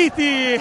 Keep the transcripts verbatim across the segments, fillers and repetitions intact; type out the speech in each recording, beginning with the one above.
partiti!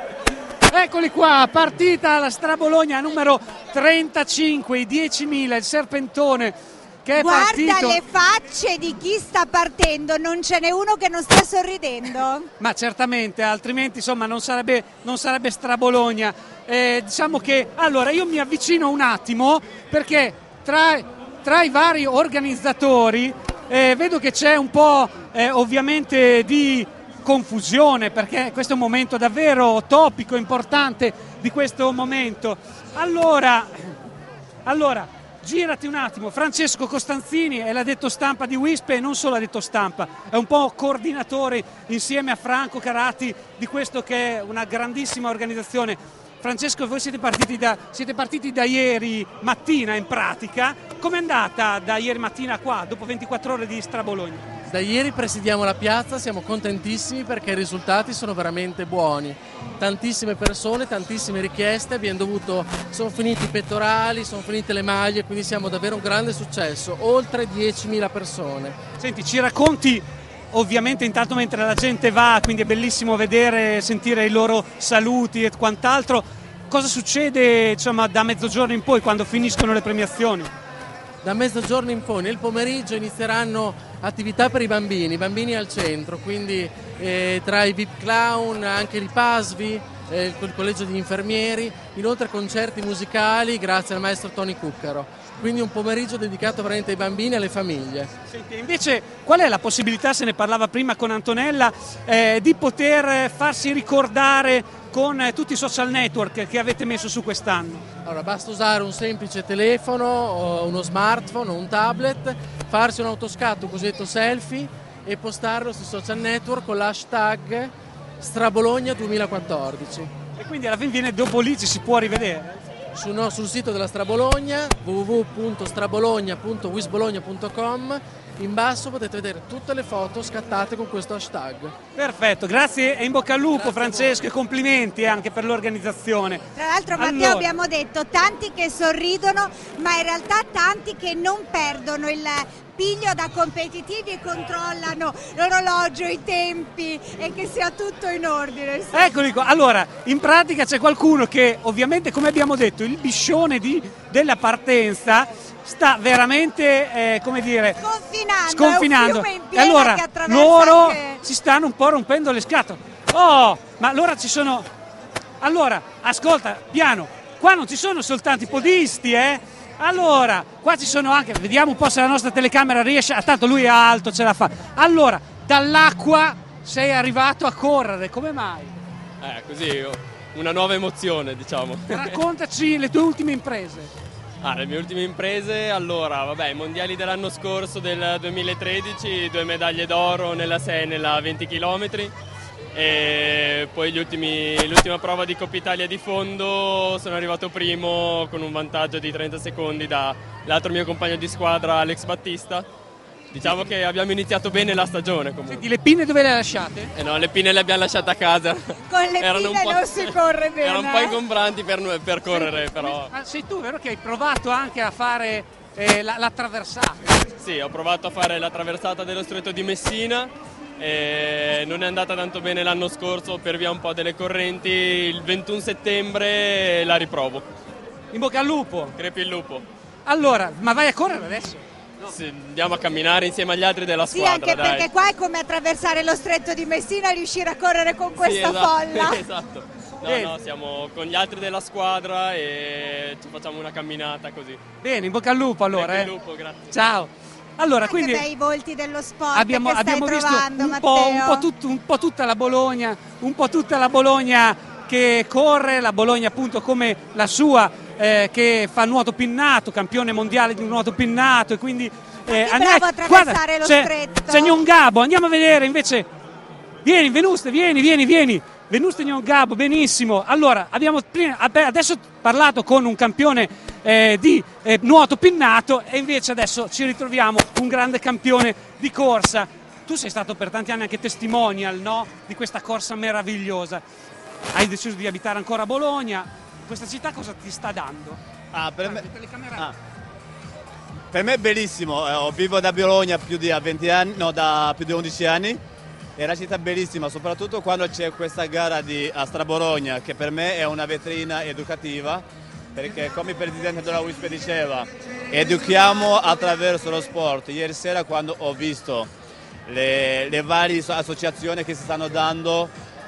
Eccoli qua, partita la Strabologna numero trentacinque, i diecimila, il serpentone che è Guarda partito. le facce di chi sta partendo, non ce n'è uno che non sta sorridendo. Ma certamente, altrimenti insomma non sarebbe, non sarebbe Strabologna. Eh, diciamo che, allora io mi avvicino un attimo perché tra, tra i vari organizzatori eh, vedo che c'è un po' eh, ovviamente di confusione, perché questo è un momento davvero topico, importante di questo momento. Allora, allora girati un attimo, Francesco Costanzini è l'addetto stampa di Wisp e non solo addetto stampa, è un po' coordinatore insieme a Franco Carati di questo che è una grandissima organizzazione. Francesco, voi siete partiti da, siete partiti da ieri mattina in pratica, com'è andata da ieri mattina qua, dopo ventiquattro ore di Strabologna? Da ieri presidiamo la piazza, siamo contentissimi perché i risultati sono veramente buoni. Tantissime persone, tantissime richieste, abbiamo dovuto, sono finiti i pettorali, sono finite le maglie, quindi siamo davvero un grande successo, oltre diecimila persone. Senti, ci racconti, ovviamente intanto mentre la gente va, quindi è bellissimo vedere, sentire i loro saluti e quant'altro, cosa succede insomma da mezzogiorno in poi quando finiscono le premiazioni? Da mezzogiorno in poi, nel pomeriggio inizieranno attività per i bambini, i bambini al centro, quindi eh, tra i V I P Clown, anche il P A S V I, eh, il collegio di infermieri, inoltre concerti musicali grazie al maestro Tony Cuccaro. Quindi un pomeriggio dedicato veramente ai bambini e alle famiglie. Senti, invece qual è la possibilità, se ne parlava prima con Antonella, eh, di poter farsi ricordare con eh, tutti i social network che avete messo su quest'anno? Allora basta usare un semplice telefono, o uno smartphone o un tablet, farsi un autoscatto, un cosiddetto selfie e postarlo sui social network con l'hashtag Strabologna duemilaquattordici. E quindi alla fine viene dopo lì, ci si può rivedere? Sul, no, sul sito della Strabologna w w w punto strabologna punto wisbologna punto com, in basso potete vedere tutte le foto scattate con questo hashtag. Perfetto, grazie e in bocca al lupo. Grazie Francesco, e complimenti anche per l'organizzazione. Tra l'altro Matteo, Allora, abbiamo detto tanti che sorridono, ma in realtà tanti che non perdono il piglio da competitivi e controllano l'orologio, i tempi e che sia tutto in ordine. eccoli qua. Allora, in pratica c'è qualcuno che ovviamente, come abbiamo detto, il biscione di, della partenza sta veramente, eh, come dire, Sconfinando, sconfinando. è un fiume in E piena allora che attraversa loro anche... si stanno un po' rompendo le scatole. Oh, ma allora ci sono... Allora, ascolta, piano, qua non ci sono soltanto i podisti, eh? Allora, qua ci sono anche, vediamo un po' se la nostra telecamera riesce, ah, tanto lui è alto, ce la fa. Allora, dall'acqua sei arrivato a correre, come mai? Eh, così, una nuova emozione, diciamo. Raccontaci le tue ultime imprese. Ah, le mie ultime imprese, allora, vabbè, i mondiali dell'anno scorso, del duemilatredici, due medaglie d'oro nella sei e nella venti chilometri. E poi gli ultimi, l'ultima prova di Coppa Italia di fondo sono arrivato primo con un vantaggio di trenta secondi dall'altro mio compagno di squadra Alex Battista. Diciamo che abbiamo iniziato bene la stagione comunque. Senti, le pinne dove le hai lasciate? Eh no, le pinne le abbiamo lasciate a casa. Con le Erano pinne un po', non si corre bene. erano un po' eh? ingombranti per, per correre, però. Ma sei tu, vero, che hai provato anche a fare eh, la, la traversata? Sì, ho provato a fare la traversata dello Stretto di Messina. E non è andata tanto bene l'anno scorso per via un po' delle correnti. Il ventuno settembre la riprovo. In bocca al lupo. Crepi il lupo. Allora, ma vai a correre adesso? No. Sì, andiamo a camminare insieme agli altri della Sì, squadra. anche dai. perché qua è come attraversare lo stretto di Messina e riuscire a correre con questa Sì, esatto, folla. esatto. No, Bene. no, siamo con gli altri della squadra e ci facciamo una camminata così. Bene, in bocca al lupo allora. Crepi Eh. il lupo, grazie. Ciao. Allora, Che quindi bei volti dello sport abbiamo, che stai abbiamo visto trovando, un Matteo. po', un, po tut- un po' tutta la Bologna, un po' tutta la Bologna che corre, la Bologna appunto come la sua eh, che fa nuoto pinnato, campione mondiale di nuoto pinnato e quindi eh, che bravo a attraversare lo c'è, stretto. c'è Gabo, andiamo a vedere invece. Vieni, Venuste, vieni, vieni, vieni. Venuste Gabo, benissimo. Allora, abbiamo prima, adesso parlato con un campione eh, di eh, nuoto pinnato e invece adesso ci ritroviamo un grande campione di corsa. Tu sei stato per tanti anni anche testimonial, no? Di questa corsa meravigliosa. Hai deciso di abitare ancora a Bologna. Questa città cosa ti sta dando? Ah, per, me, telecamera. ah. per me è bellissimo, eh, vivo da Bologna più di venti anni, no, da più di undici anni È una città bellissima, soprattutto quando c'è questa gara di Astra Bologna, che per me è una vetrina educativa, perché come il presidente della U I S P diceva, educhiamo attraverso lo sport. Ieri sera quando ho visto le, le varie associazioni che si stanno dando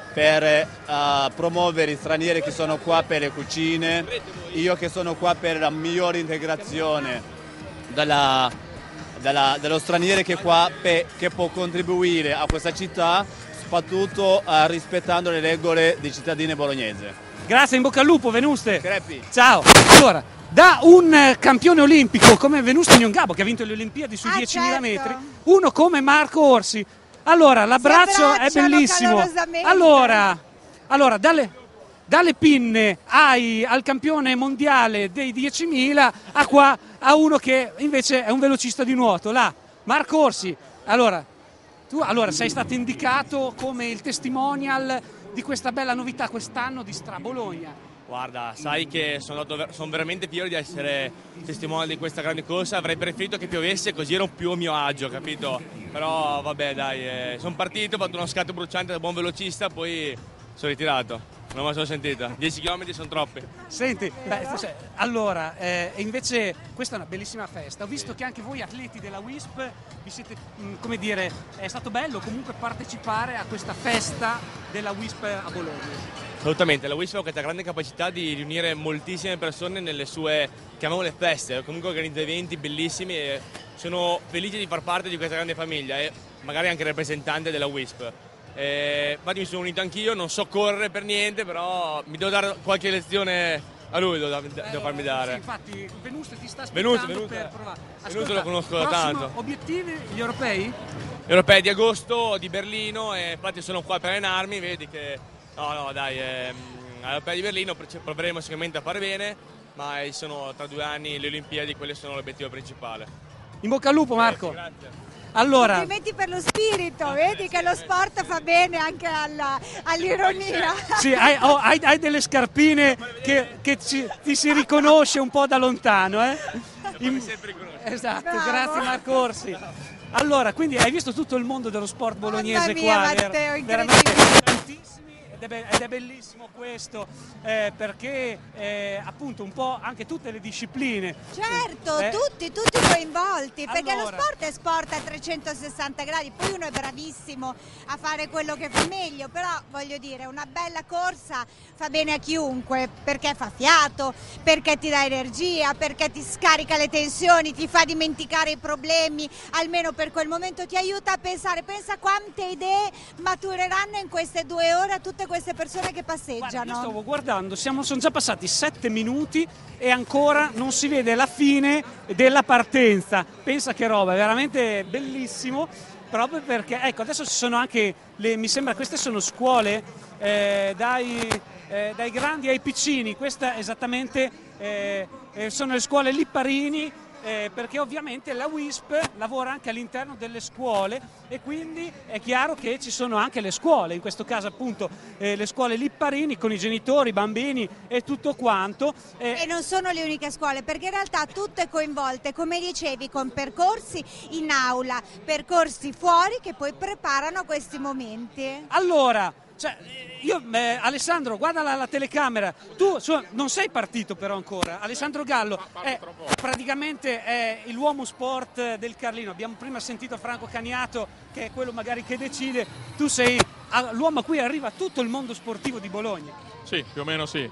per uh, promuovere gli stranieri che sono qua per le cucine, io che sono qua per la migliore integrazione della... Della, dello straniero che qua pe, che può contribuire a questa città, soprattutto uh, rispettando le regole dei cittadini bolognesi. Grazie, in bocca al lupo Venuste. Crepi. Ciao. Allora, da un campione olimpico come Venuste Nyongabo, che ha vinto le Olimpiadi sui Ah, diecimila certo. metri, uno come Marco Orsi. Allora, l'abbraccio è bellissimo. calorosamente. Allora, allora dalle, dalle pinne ai, al campione mondiale dei diecimila a qua a uno che invece è un velocista di nuoto, là, Marco Orsi. Allora, tu allora, sei stato indicato come il testimonial di questa bella novità quest'anno di Stra Bologna. Guarda, sai che sono, sono veramente fiero di essere testimone di questa grande corsa, avrei preferito che piovesse così ero più a mio agio, capito? Però vabbè dai, eh, sono partito, ho fatto uno scatto bruciante da buon velocista, poi sono ritirato. Non me la sono sentita, dieci chilometri sono troppi. Senti, beh, cioè, allora, eh, invece questa è una bellissima festa. Ho visto che anche voi atleti della U I S P vi siete, mh, come dire, è stato bello comunque partecipare a questa festa della U I S P a Bologna. Assolutamente, la U I S P ha questa grande capacità di riunire moltissime persone nelle sue, chiamiamole feste, comunque organizza eventi bellissimi e sono felice di far parte di questa grande famiglia e magari anche rappresentante della U I S P. Eh, infatti mi sono unito anch'io, non so correre per niente, però mi devo dare qualche lezione a lui, devo, devo farmi dare. Sì, infatti Venuste ti sta aspettando Venuste, Venuste. per provare. Venuste lo conosco da prossimo tanto. Obiettivi, gli europei? Europei di agosto di Berlino e infatti sono qua per allenarmi, vedi che no no dai, ehm, all'Europei di Berlino proveremo sicuramente a fare bene, ma sono tra due anni le Olimpiadi, quello sono l'obiettivo principale. In bocca al lupo Marco. Grazie, grazie. Allora, Complimenti per lo spirito, vedi che lo sport fa bene anche alla, all'ironia. sì, hai, oh, hai, hai delle scarpine che, che ci, ti si riconosce un po' da lontano, eh? In... Esatto, Bravo. grazie Marco Orsi. Allora, quindi hai visto tutto il mondo dello sport bolognese Mamma mia, qua, Matteo, ver- incredibile. veramente tantissimi ed è, be- ed è bellissimo questo eh, perché eh, appunto un po' anche tutte le discipline. Certo, Eh? tutti, tutti coinvolti, perché Allora. lo sport è sport a trecentosessanta gradi, poi uno è bravissimo a fare quello che fa meglio, però voglio dire, una bella corsa fa bene a chiunque, perché fa fiato, perché ti dà energia, perché ti scarica le tensioni, ti fa dimenticare i problemi, almeno per quel momento ti aiuta a pensare, pensa quante idee matureranno in queste due ore a tutte queste persone che Guarda, io passeggiano. stavo guardando, siamo, sono già passati sette minuti e ancora non si vede la fine della partenza. Pensa che roba, è veramente bellissimo, proprio perché, ecco, adesso ci sono anche, le, mi sembra queste sono scuole eh, dai, eh, dai grandi ai piccini, questa esattamente eh, eh, sono le scuole Lipparini. Eh, perché ovviamente la U I S P lavora anche all'interno delle scuole e quindi è chiaro che ci sono anche le scuole, in questo caso appunto eh, le scuole Lipparini con i genitori, i bambini e tutto quanto. Eh, E non sono le uniche scuole, perché in realtà tutte coinvolte, come dicevi, con percorsi in aula, percorsi fuori che poi preparano questi momenti. allora, cioè, io, eh, Alessandro, guarda la, la telecamera, tu su, non sei partito però ancora, Alessandro Gallo è, praticamente è l'uomo sport del Carlino, abbiamo prima sentito Franco Caniato che è quello magari che decide, tu sei ah, l'uomo a cui arriva tutto il mondo sportivo di Bologna. Sì, più o meno sì,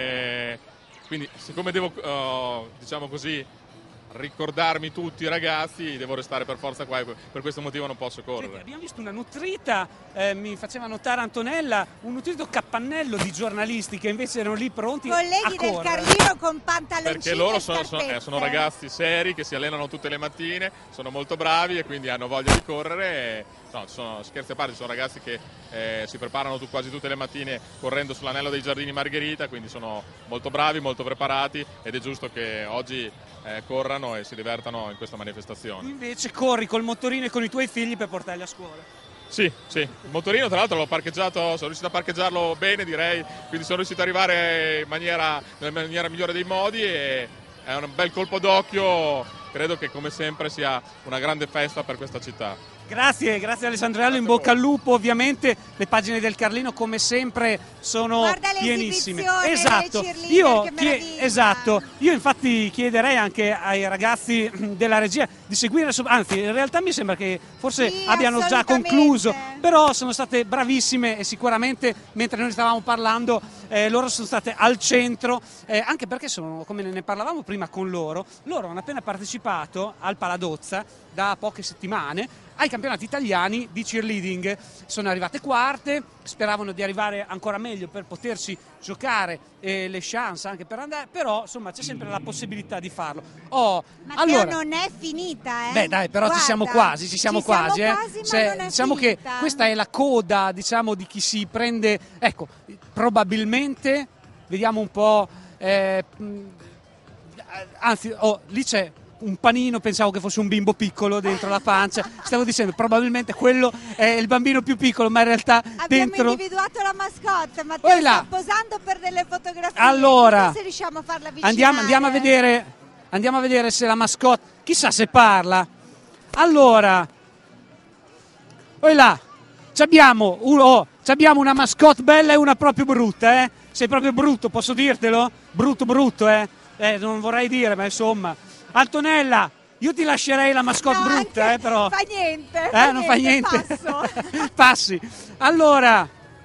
e quindi siccome devo, uh, diciamo così, ricordarmi tutti i ragazzi, devo restare per forza qua e per questo motivo non posso Senti, correre. abbiamo visto una nutrita, eh, mi faceva notare Antonella, un nutrito cappannello di giornalisti che invece erano lì pronti Colleghi a del correre. Carlino con pantaloncini Perché loro e sono, sono- eh, scarpette. sono ragazzi seri che si allenano tutte le mattine, sono molto bravi e quindi hanno voglia di correre. E, no, ci sono, scherzi a parte, ci sono ragazzi che eh, si preparano tu- quasi tutte le mattine correndo sull'anello dei Giardini Margherita, quindi sono molto bravi, molto preparati ed è giusto che oggi eh, corrano e si divertano in questa manifestazione. Invece corri col motorino e con i tuoi figli per portarli a scuola. Sì, sì, il motorino tra l'altro l'ho parcheggiato, sono riuscito a parcheggiarlo bene direi, quindi sono riuscito ad arrivare in maniera, nella maniera migliore dei modi e è un bel colpo d'occhio, credo che come sempre sia una grande festa per questa città. Grazie, grazie Alessandrello, in bocca al lupo. Ovviamente le pagine del Carlino come sempre sono Guarda pienissime. l'esibizione, Esatto. le cheerleader, Io, che chie- meraviglia. esatto. Io infatti chiederei anche ai ragazzi della regia di seguire, anzi in realtà mi sembra che forse Sì, abbiano già assolutamente. concluso, però sono state bravissime e sicuramente mentre noi stavamo parlando eh, loro sono state al centro, eh, anche perché sono, come ne parlavamo prima con loro, loro hanno appena partecipato al Paladozza da poche settimane ai campionati italiani di cheerleading. Sono arrivate quarte, speravano di arrivare ancora meglio per potersi giocare eh, le chance anche per andare, però insomma c'è sempre la possibilità di farlo. Oh, Matteo, allora, non è finita, eh? beh dai, però Guarda, ci siamo quasi, ci siamo ci quasi, siamo eh. quasi, ma Cioè, non è diciamo finita. che questa è la coda, diciamo, di chi si prende, ecco, probabilmente, vediamo un po', eh, mh, anzi, oh, lì c'è un panino, pensavo che fosse un bimbo piccolo dentro la pancia, stavo dicendo probabilmente quello è il bambino più piccolo, ma in realtà Abbiamo dentro... individuato la mascotte, Matteo Poi là. sta posando per delle fotografie. Allora, Chissà se riusciamo a farla avvicinare. Andiamo, andiamo a vedere, andiamo a vedere se la mascotte, chissà se parla. Allora, poi là, c'abbiamo, un, oh, c'abbiamo una mascotte bella e una proprio brutta, eh? Sei proprio brutto, posso dirtelo? Brutto, brutto, eh? Eh, non vorrei dire, ma insomma. Antonella, io ti lascerei la mascotte No, brutta, anche- eh, però. Fa niente, Eh, fa non fa niente. passo. Passi. Allora,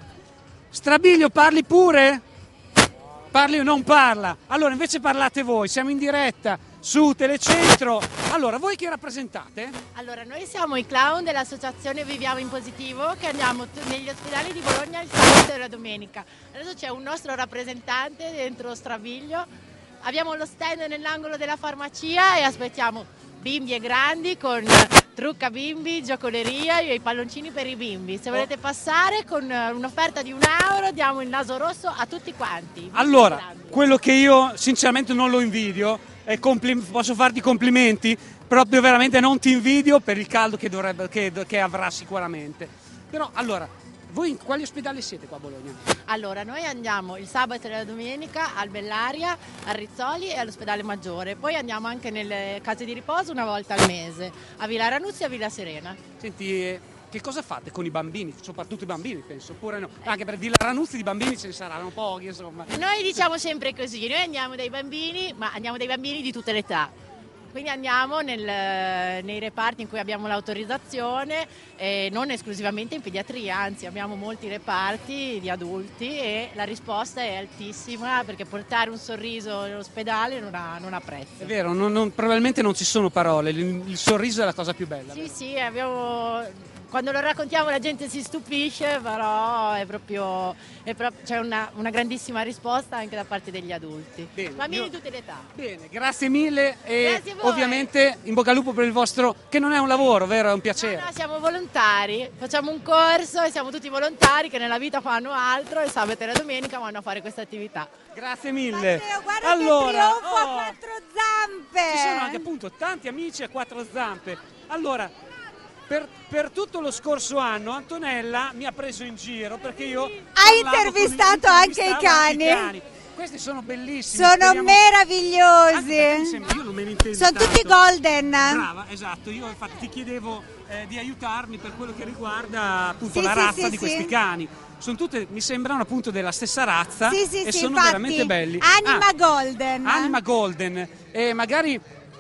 Strabilio, parli pure? Parli o non parla? Allora, invece parlate voi, siamo in diretta su Telecentro. Allora, voi chi rappresentate? Allora, noi siamo i clown dell'associazione Viviamo in Positivo che andiamo t- negli ospedali di Bologna il sabato e la domenica. Adesso c'è un nostro rappresentante dentro Strabilio. Abbiamo lo stand nell'angolo della farmacia e aspettiamo bimbi e grandi con trucca bimbi, giocoleria e i palloncini per i bimbi. Se volete passare con un'offerta di un euro diamo il naso rosso a tutti quanti. bimbi Allora, grandi. quello che io sinceramente non lo invidio, e compli- posso farti complimenti, proprio veramente non ti invidio per il caldo che, dovrebbe, che, che avrà sicuramente. Però allora, voi in quali ospedali siete qua a Bologna? Allora, noi andiamo il sabato e la domenica al Bellaria, al Rizzoli e all'ospedale Maggiore. Poi andiamo anche nelle case di riposo una volta al mese, a Villa Ranuzzi e a Villa Serena. Senti, eh, che cosa fate con i bambini? Soprattutto i bambini, penso, oppure no? Anche per Villa Ranuzzi di bambini ce ne saranno pochi, insomma. Noi diciamo sempre così, noi andiamo dai bambini, ma andiamo dai bambini di tutte le età. Quindi andiamo nel, nei reparti in cui abbiamo l'autorizzazione, e non esclusivamente in pediatria, anzi abbiamo molti reparti di adulti e la risposta è altissima perché portare un sorriso all'ospedale non ha, non ha prezzo. È vero, non- non- probabilmente non ci sono parole, il, il sorriso è la cosa più bella. Sì, sì, abbiamo... Quando lo raccontiamo la gente si stupisce, però è proprio, è proprio c'è una, una grandissima risposta anche da parte degli adulti. Bene, Bambini io- di tutte le età. Bene, grazie mille e Grazie a voi. ovviamente in bocca al lupo per il vostro, che non è un lavoro, vero? È un piacere. No, no, siamo volontari, facciamo un corso e siamo tutti volontari che nella vita fanno altro e sabato e la domenica vanno a fare questa attività. Grazie mille. Matteo, guarda allora, che trionfo oh, a quattro zampe. ci sono anche appunto tanti amici a quattro zampe. Allora, per, per tutto lo scorso anno Antonella mi ha preso in giro perché io Hai parlavo con- intervistato anche i intervistavo cani. Questi sono bellissimi. Sono speriamo- Anche perché mi meravigliosi. sembra- io non me ne intendo Sono tanto. tutti golden. Brava, esatto. Io infatti ti chiedevo eh, di aiutarmi per quello che riguarda appunto Sì, la sì, razza sì, di sì. questi cani. Sono tutte, mi sembrano appunto della stessa razza Sì, sì, e sì, sono infatti, veramente belli. Anima Ah, golden. Anima Golden. E magari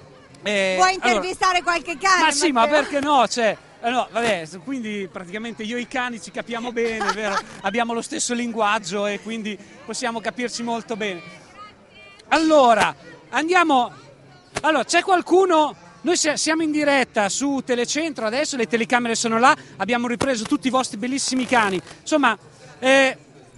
eh, Vuoi allora- intervistare qualche cane? ma sì, ma Matteo? perché no? Cioè, eh no, vabbè, quindi praticamente io e i cani ci capiamo bene, vero? Abbiamo lo stesso linguaggio e quindi possiamo capirci molto bene. Allora, andiamo. Allora, c'è qualcuno? Noi si- siamo in diretta su Telecentro adesso, le telecamere sono là, abbiamo ripreso tutti i vostri bellissimi cani. Insomma, eh,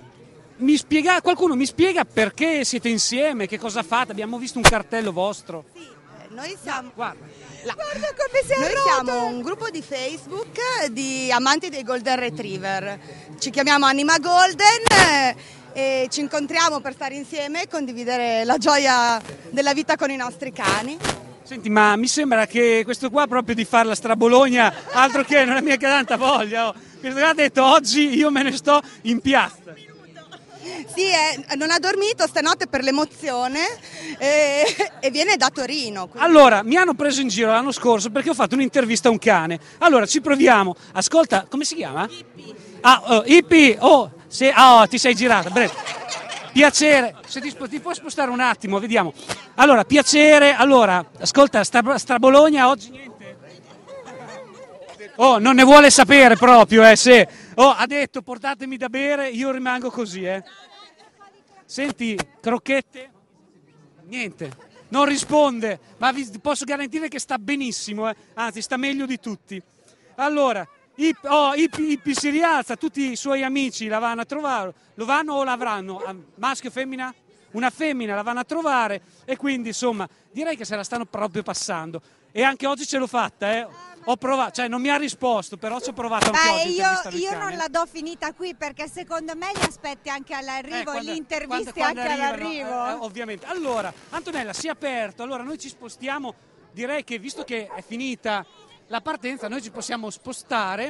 mi spiega, qualcuno mi spiega perché siete insieme, che cosa fate? Abbiamo visto un cartello vostro. Noi siamo, Guarda. Guarda come si noi arrota. siamo un gruppo di Facebook di amanti dei Golden Retriever. Ci chiamiamo Anima Golden eh, e ci incontriamo per stare insieme e condividere la gioia della vita con i nostri cani. Senti, ma mi sembra che questo qua proprio di fare la strabologna, altro che non è mica tanta voglia. Oh. Questo qua ha detto oggi io me ne sto in piazza. Sì, eh, non ha dormito stanotte per l'emozione eh, e viene da Torino. Quindi. Allora, mi hanno preso in giro l'anno scorso perché ho fatto un'intervista a un cane. Allora, ci proviamo. Ascolta, come si chiama? Ippi. Ah, oh, Ippi, oh, se, oh, ti sei girata, breve. Piacere, se ti, ti puoi spostare un attimo, vediamo. Allora, piacere, allora, ascolta, sta, sta Bologna oggi niente. Oh, non ne vuole sapere proprio, eh, se... Oh, ha detto portatemi da bere, io rimango così, eh. Senti, crocchette? Niente, non risponde, ma vi posso garantire che sta benissimo, eh. Anzi, sta meglio di tutti. Allora, Ip, oh, Ippi, Ippi si rialza, tutti i suoi amici la vanno a trovare, lo vanno o l'avranno? Maschio o femmina? Una femmina la vanno a trovare e quindi, insomma, direi che se la stanno proprio passando. E anche oggi ce l'ho fatta, eh. Ho provato, cioè non mi ha risposto, però ci ho provato anche Beh, oggi. io, io non la do finita qui perché secondo me li aspetti anche all'arrivo, eh, gli intervisti quando, quando anche arrivano, all'arrivo. Eh, eh, ovviamente. Allora, Antonella, si è aperto, allora noi ci spostiamo, direi che visto che è finita la partenza, noi ci possiamo spostare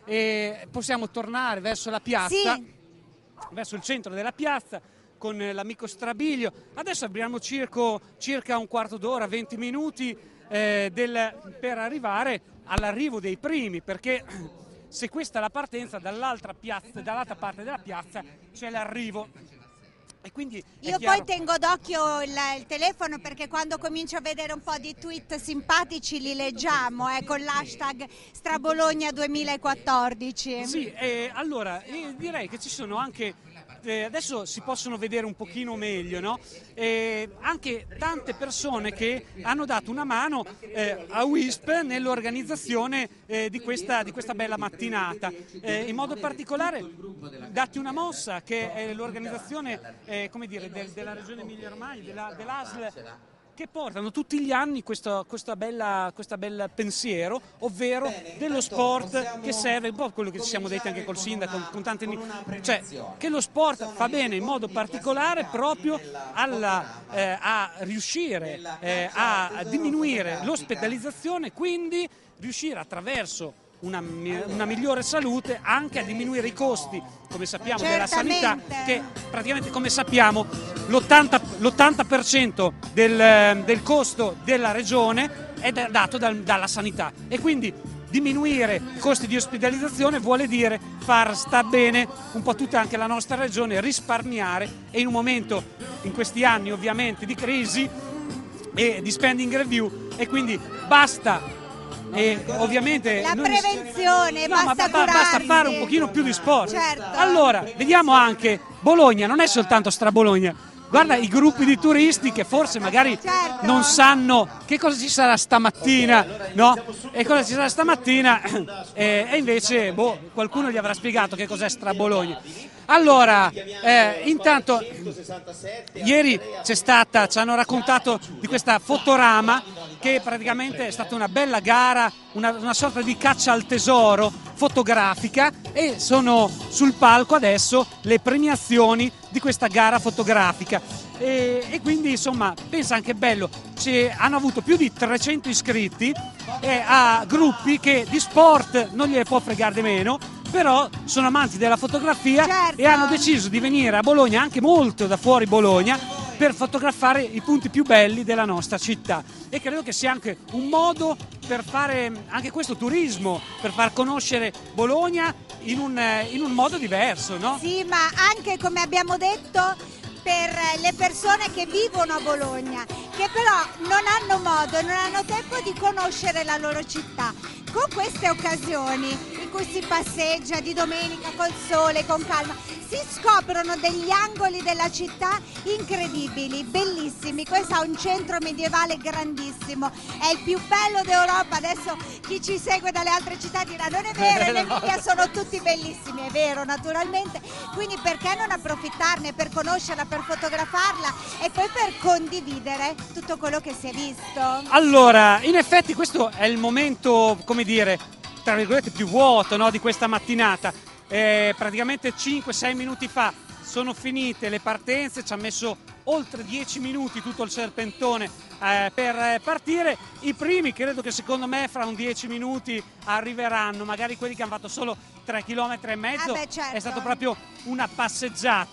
e possiamo tornare verso la piazza, sì. verso il centro della piazza, con l'amico Strabilio. Adesso abbiamo circa, circa un quarto d'ora, venti minuti eh, del, per arrivare all'arrivo dei primi, perché se questa è la partenza, dall'altra piazza, dall'altra parte della piazza c'è l'arrivo. E quindi io chiaro... poi tengo d'occhio il, il telefono perché quando comincio a vedere un po' di tweet simpatici li leggiamo eh, con l'hashtag Strabologna duemilaquattordici. Sì, eh, allora eh, direi che ci sono anche eh, adesso si possono vedere un pochino meglio, no? Eh, anche tante persone che hanno dato una mano eh, a W I S P nell'organizzazione eh, di, questa, di questa bella mattinata. Eh, in modo particolare datti una mossa che è l'organizzazione eh, come dire, del, della regione Emilia-Romagna, della, dell'A S L, che portano tutti gli anni questo questa bella, questa bella pensiero, ovvero dello sport che serve, un po' quello che ci siamo detti anche col sindaco, con, con tanti, cioè che lo sport fa bene in modo particolare proprio alla, eh, a riuscire eh, a diminuire l'ospedalizzazione, quindi riuscire attraverso Una, una migliore salute anche a diminuire i costi, come sappiamo, della sanità, che praticamente, come sappiamo, l'ottanta per cento del, del costo della regione è dato dal, dalla sanità, e quindi diminuire i costi di ospedalizzazione vuole dire far star bene un po' tutta anche la nostra regione, risparmiare, e in un momento, in questi anni ovviamente di crisi e di spending review, e quindi basta. E ovviamente la noi... prevenzione, no, basta, ma, basta fare un pochino più di sport. Certo. Allora, vediamo anche Bologna, non è soltanto Strabologna. Guarda i gruppi di turisti che forse magari certo. non sanno che cosa ci sarà stamattina, no? E cosa ci sarà stamattina e, e invece boh, qualcuno gli avrà spiegato che cos'è Strabologna. Allora, eh, intanto ieri c'è stata, ci hanno raccontato di questa Fotorama, che praticamente è stata una bella gara, una, una sorta di caccia al tesoro fotografica, e sono sul palco adesso le premiazioni di questa gara fotografica. E, e quindi insomma pensa anche bello, ci hanno avuto più di trecento iscritti eh, a gruppi che di sport non gliene può fregare di meno, però sono amanti della fotografia, certo. E hanno deciso di venire a Bologna, anche molto da fuori Bologna, per fotografare i punti più belli della nostra città, e credo che sia anche un modo per fare anche questo turismo, per far conoscere Bologna in un, in un modo diverso, no? Sì, ma anche, come abbiamo detto, per le persone che vivono a Bologna, che però non hanno modo, non hanno tempo di conoscere la loro città. Con queste occasioni in cui si passeggia di domenica col sole, con calma, si scoprono degli angoli della città incredibili, bellissimi. Questo ha un centro medievale grandissimo, è il più bello d'Europa. Adesso chi ci segue dalle altre città dirà non è vero, in Emilia sono tutti bellissimi, è vero naturalmente, quindi perché non approfittarne per conoscerla, per fotografarla e poi per condividere tutto quello che si è visto. Allora, in effetti questo è il momento, come dire, tra virgolette più vuoto, no, di questa mattinata. Eh, praticamente cinque sei minuti fa sono finite le partenze, ci ha messo oltre dieci minuti tutto il serpentone eh, per partire. I primi credo che secondo me fra un dieci minuti arriveranno, magari quelli che hanno fatto solo tre chilometri e mezzo, ah beh, certo. È stato proprio una passeggiata.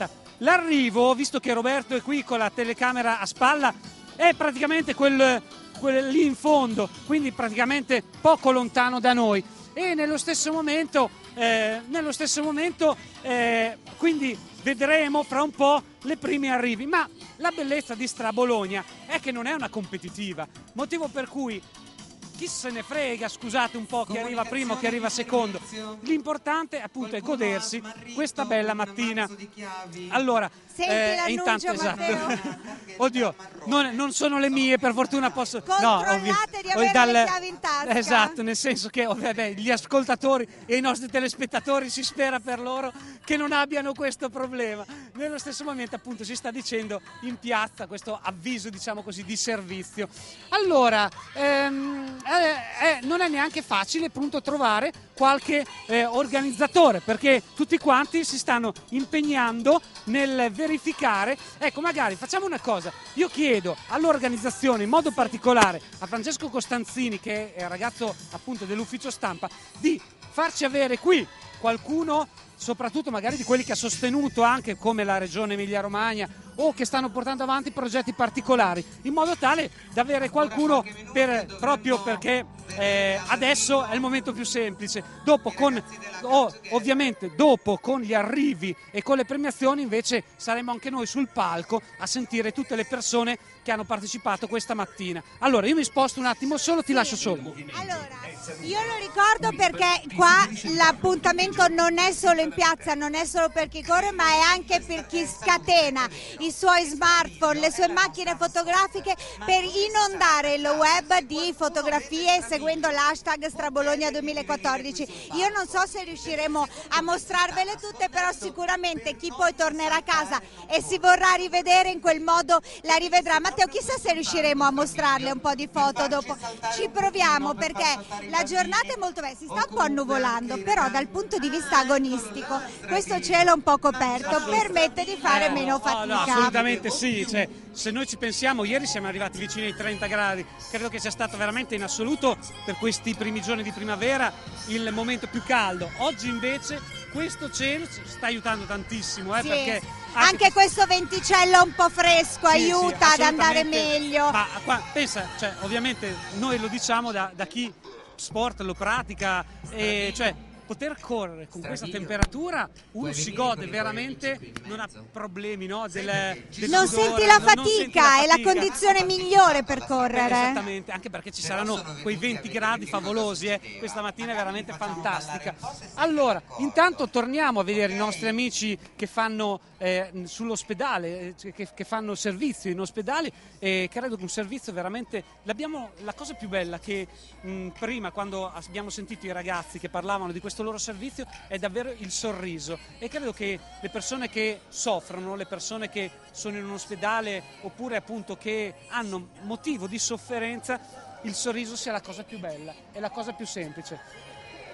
l'arrivo, visto che Roberto è qui con la telecamera a spalla, è praticamente quel, quel lì in fondo, quindi praticamente poco lontano da noi. E nello stesso momento, eh, nello stesso momento eh, quindi vedremo fra un po' le prime arrivi. Ma la bellezza di Strabologna è che non è una competitiva, motivo per cui chi se ne frega, scusate un po', chi arriva primo, chi arriva secondo. L'importante appunto è godersi questa bella mattina. Allora, eh, intanto esatto. Oddio, non, non sono le mie, per fortuna posso. Controllate no, di avere dal, le chiavi in tasca. Esatto, nel senso che vabbè, gli ascoltatori e i nostri telespettatori si spera per loro che non abbiano questo problema. Nello stesso momento appunto si sta dicendo in piazza questo avviso, diciamo così, di servizio. Allora, ehm, eh, eh, non è neanche facile appunto trovare qualche eh, organizzatore, perché tutti quanti si stanno impegnando nel verificare. Ecco, magari facciamo una cosa, io chiedo all'organizzazione, in modo particolare a Francesco Costanzini, che è il ragazzo appunto dell'ufficio stampa, di farci avere qui qualcuno, soprattutto magari di quelli che ha sostenuto anche come la Regione Emilia-Romagna o che stanno portando avanti progetti particolari, in modo tale da avere qualcuno per, proprio perché eh, adesso è il momento più semplice. Dopo con oh, ovviamente dopo con gli arrivi e con le premiazioni invece saremo anche noi sul palco a sentire tutte le persone che hanno partecipato questa mattina. Allora io mi sposto un attimo solo, ti sì. lascio solo. Allora, io lo ricordo perché qua l'appuntamento non è solo in piazza, non è solo per chi corre, ma è anche per chi scatena i suoi smartphone, le sue macchine fotografiche per inondare il web di fotografie seguendo l'hashtag Strabologna duemilaquattordici. Io non so se riusciremo a mostrarvele tutte, però sicuramente chi poi tornerà a casa e si vorrà rivedere in quel modo la rivedrà. Matteo, chissà se riusciremo a mostrarle un po' di foto dopo. Ci proviamo, perché la giornata è molto bella, si sta un po' annuvolando, però dal punto di vista agonistico questo cielo un po' coperto permette di fare meno fatica. Assolutamente sì, cioè, se noi ci pensiamo, ieri siamo arrivati vicini ai trenta gradi, credo che sia stato veramente in assoluto per questi primi giorni di primavera il momento più caldo. Oggi invece questo cielo ci sta aiutando tantissimo, eh, sì. perché anche, anche questo venticello un po' fresco sì, aiuta sì, ad andare meglio. Ma qua, pensa, cioè, ovviamente noi lo diciamo da, da chi sport lo pratica, e, cioè poter correre con questa temperatura uno si gode veramente, non ha problemi, no? Del, del non, sudore, senti la non, fatica, non senti la fatica, è la condizione migliore per correre. Esattamente, anche perché ci saranno quei venti gradi favolosi, eh? Questa mattina è veramente fantastica. Allora, intanto torniamo a vedere i nostri amici che fanno eh, sull'ospedale, eh, che, che fanno servizio in ospedali, e credo che un servizio veramente, l'abbiamo, la cosa più bella che mh, prima quando abbiamo sentito i ragazzi che parlavano di questo loro servizio è davvero il sorriso, e credo che le persone che soffrono, le persone che sono in un ospedale oppure appunto che hanno motivo di sofferenza, il sorriso sia la cosa più bella e la cosa più semplice.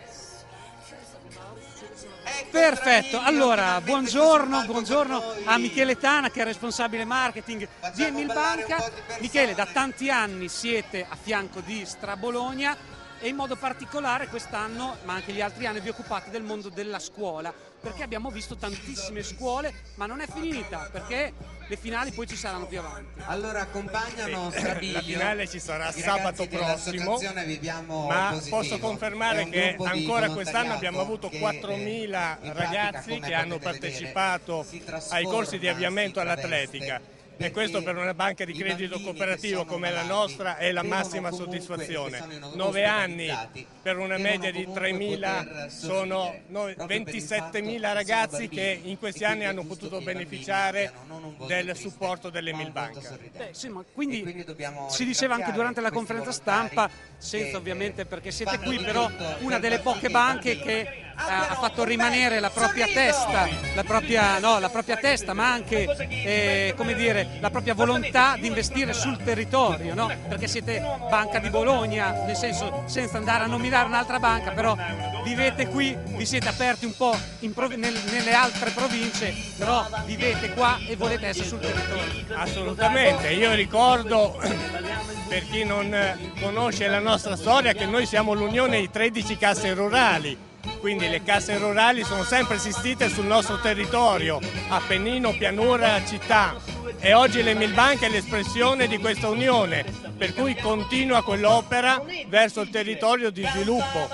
Perfetto, allora buongiorno, buongiorno a Michele Tana, che è responsabile marketing di Emilbanca. Michele, da tanti anni siete a fianco di Strabologna e in modo particolare quest'anno, ma anche gli altri anni, vi occupate del mondo della scuola, perché abbiamo visto tantissime scuole, ma non è finita, perché le finali poi ci saranno più avanti. Allora accompagnano Strabilio. La finale ci sarà sabato prossimo, ma posso confermare che ancora quest'anno abbiamo avuto quattromila ragazzi che hanno partecipato ai corsi di avviamento all'atletica. E questo per una banca di credito cooperativo come la nostra è la massima soddisfazione. Nove anni per una media di tremila, sono ventisettemila ragazzi che in questi anni hanno potuto beneficiare del supporto dell'Emilbanca. Beh, sì, ma quindi si diceva anche durante la conferenza stampa, senza ovviamente perché siete qui, però una delle poche banche che ha fatto rimanere la propria testa, la propria, no, la propria testa, ma anche eh, come dire, la propria volontà di investire sul territorio, no? Perché siete Banca di Bologna, nel senso, senza andare a nominare un'altra banca, però vivete qui, vi siete aperti un po' in nel, nelle altre province, però vivete qua e volete essere sul territorio. Assolutamente, io ricordo, per chi non conosce la nostra storia, che noi siamo l'unione di tredici casse rurali. quindi le casse rurali sono sempre esistite sul nostro territorio, Appennino, pianura, città, e oggi l'Emilbank è l'espressione di questa unione, per cui continua quell'opera verso il territorio di sviluppo.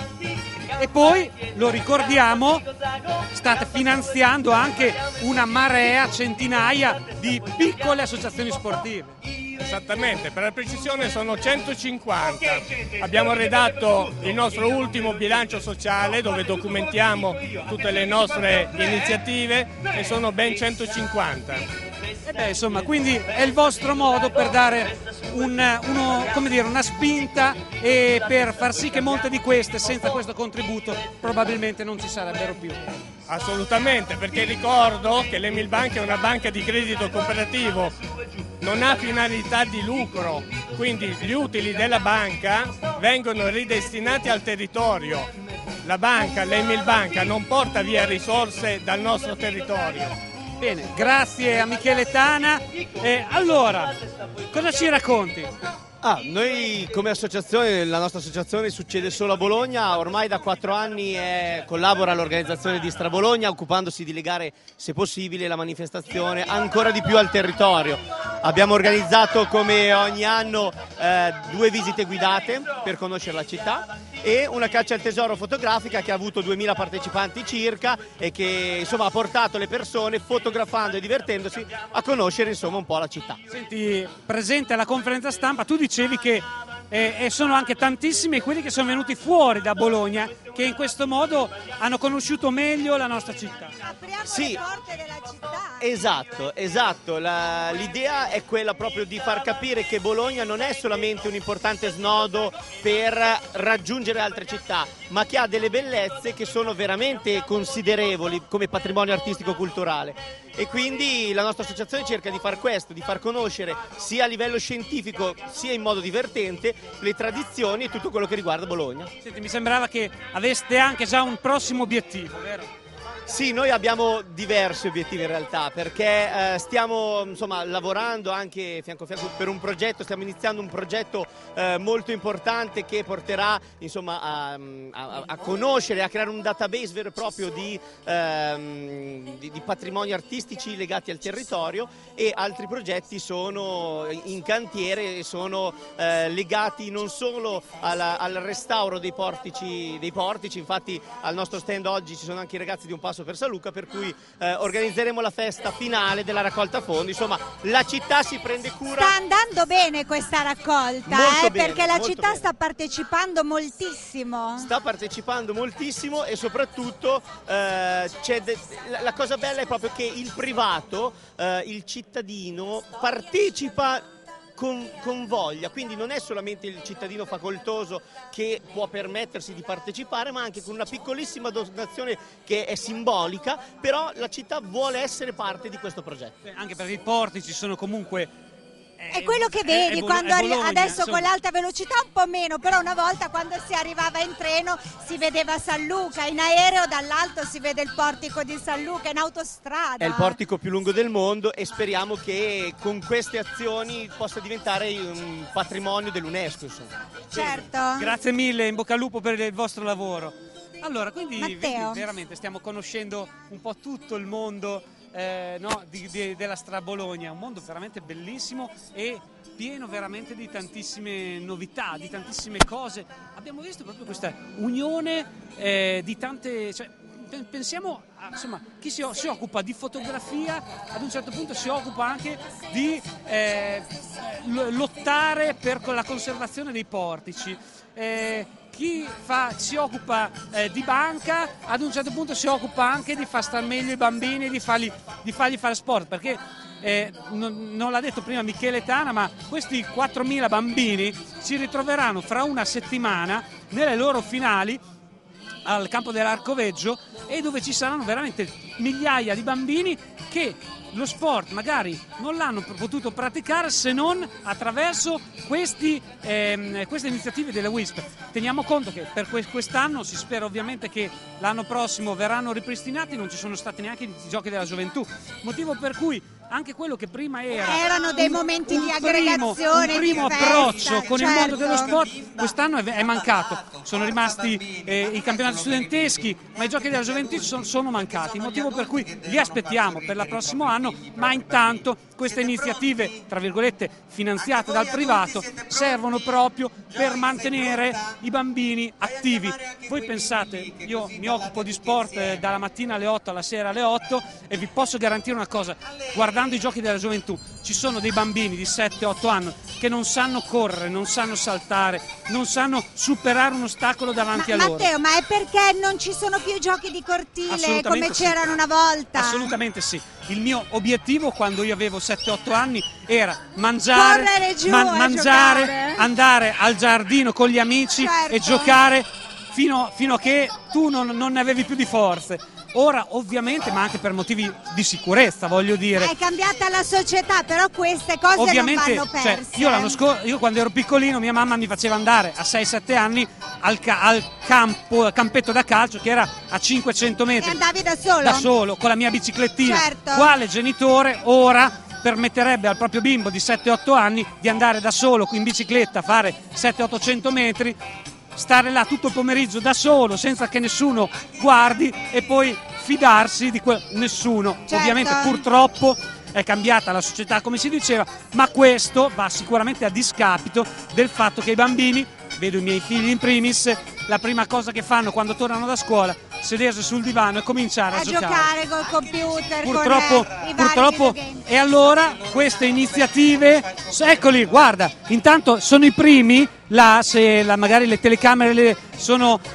E poi, lo ricordiamo, state finanziando anche una marea, centinaia di piccole associazioni sportive. Esattamente, per la precisione sono centocinquanta. Abbiamo redatto il nostro ultimo bilancio sociale dove documentiamo tutte le nostre iniziative e sono ben centocinquanta. E beh, insomma, quindi è il vostro modo per dare un, uno, come dire, una spinta e per far sì che molte di queste, senza questo contributo, probabilmente non ci sarebbero più. Assolutamente, perché ricordo che l'Emilbank è una banca di credito cooperativo, non ha finalità di lucro, quindi gli utili della banca vengono ridestinati al territorio. La banca, l'Emilbank, non porta via risorse dal nostro territorio. Bene, grazie a Michele Tana. Eh, allora, cosa ci racconti? Ah, noi come associazione, la nostra associazione Succede Solo a Bologna, ormai da quattro anni è, collabora all'organizzazione di Strabologna, occupandosi di legare, se possibile, la manifestazione ancora di più al territorio. Abbiamo organizzato come ogni anno eh, due visite guidate per conoscere la città e una caccia al tesoro fotografica che ha avuto duemila partecipanti circa e che insomma ha portato le persone, fotografando e divertendosi, a conoscere insomma un po' la città. Senti, presente alla conferenza stampa, tu dicevi che eh, e sono anche tantissimi quelli che sono venuti fuori da Bologna che in questo modo hanno conosciuto meglio la nostra città. Apriamo sì, le porte della città. Esatto, esatto. La, l'idea è quella proprio di far capire che Bologna non è solamente un importante snodo per raggiungere altre città, ma che ha delle bellezze che sono veramente considerevoli come patrimonio artistico-culturale. E quindi la nostra associazione cerca di far questo, di far conoscere sia a livello scientifico sia in modo divertente le tradizioni e tutto quello che riguarda Bologna. Senti, mi sembrava che aveste anche già un prossimo obiettivo, vero? Sì, noi abbiamo diversi obiettivi in realtà, perché eh, stiamo insomma, lavorando anche fianco a fianco per un progetto, stiamo iniziando un progetto eh, molto importante che porterà insomma, a, a, a conoscere, a creare un database vero e proprio di, ehm, di, di patrimoni artistici legati al territorio, e altri progetti sono in cantiere e sono eh, legati non solo alla, al restauro dei portici, dei portici, infatti al nostro stand oggi ci sono anche i ragazzi di Un Passo per San Luca, per cui eh, organizzeremo la festa finale della raccolta fondi. Insomma, la città si prende cura. Sta andando bene questa raccolta, Molto eh, bene, perché la molto città bene. sta partecipando moltissimo. Sta partecipando moltissimo e soprattutto eh, c'è de- la, la cosa bella è proprio che il privato, eh, il cittadino partecipa Con, con voglia, quindi non è solamente il cittadino facoltoso che può permettersi di partecipare, ma anche con una piccolissima donazione che è simbolica, però la città vuole essere parte di questo progetto. Anche perché i portici sono comunque... È quello che vedi, è Bolo- quando è arri- Bologna, adesso insomma. con l'alta velocità un po' meno, però una volta quando si arrivava in treno si vedeva San Luca, in aereo dall'alto si vede il portico di San Luca, in autostrada. È il portico più lungo del mondo e speriamo che con queste azioni possa diventare un patrimonio dell'UNESCO. Insomma. Certo. Grazie mille, in bocca al lupo per il vostro lavoro. Allora, quindi Matteo. vedi, veramente stiamo conoscendo un po' tutto il mondo eh, no, di, di, della Strabologna, un mondo veramente bellissimo e pieno veramente di tantissime novità, di tantissime cose. Abbiamo visto proprio questa unione eh, di tante... Cioè, pensiamo a, insomma, chi si, si occupa di fotografia ad un certo punto si occupa anche di eh, lottare per la conservazione dei portici, eh, chi fa, si occupa eh, di banca ad un certo punto si occupa anche di far star meglio i bambini, di fargli, di fargli fare sport, perché eh, non, non l'ha detto prima Michele Tana, ma questi quattromila bambini si ritroveranno fra una settimana nelle loro finali al campo dell'Arcoveggio, e dove ci saranno veramente migliaia di bambini che lo sport magari non l'hanno potuto praticare se non attraverso questi, ehm, queste iniziative della W I S P. Teniamo conto che per quest'anno si spera ovviamente che l'anno prossimo verranno ripristinati, non ci sono stati neanche i giochi della gioventù, motivo per cui anche quello che prima era erano dei momenti un di primo, aggregazione, un primo di festa, approccio con certo. il mondo dello sport, quest'anno è, è mancato. Sono rimasti eh, i campionati studenteschi, ma i giochi della gioventù sono, sono mancati, motivo per cui li aspettiamo per il prossimo anno, ma intanto queste iniziative, tra virgolette, finanziate dal privato, servono proprio per mantenere i bambini attivi. Voi pensate, io mi occupo di sport eh, dalla mattina alle otto alla sera alle otto e vi posso garantire una cosa, guardando i giochi della gioventù ci sono dei bambini di sette otto anni che non sanno correre, non sanno saltare, non sanno superare un ostacolo davanti ma, a loro. Matteo, ma è perché non ci sono più giochi di cortile come c'erano una volta? Assolutamente sì. Il mio obiettivo quando io avevo sette otto anni era mangiare, correre giù man- mangiare, giocare. andare al giardino con gli amici Certo. e giocare fino, fino a che tu non, non ne avevi più di forze. Ora ovviamente, ma anche per motivi di sicurezza, voglio dire. È cambiata la società, però queste cose ovviamente, non vanno cioè, perse. io, l'anno scor- io quando ero piccolino mia mamma mi faceva andare a sei sette anni al, ca- al campo, campetto da calcio che era a cinquecento metri. E andavi da solo? Da solo, con la mia biciclettina. Certo. Quale genitore ora permetterebbe al proprio bimbo di sette otto anni di andare da solo in bicicletta a fare settecento ottocento metri, stare là tutto il pomeriggio da solo senza che nessuno guardi e poi fidarsi di que- nessuno. Certo. Ovviamente purtroppo è cambiata la società come si diceva, ma questo va sicuramente a discapito del fatto che i bambini, vedo i miei figli in primis, la prima cosa che fanno quando tornano da scuola sedersi sul divano e cominciare a, a giocare. giocare col computer, Purtroppo, con eh, i vari purtroppo videogame. e allora queste iniziative, eccoli, guarda, intanto sono i primi là, se la, magari le telecamere le, sono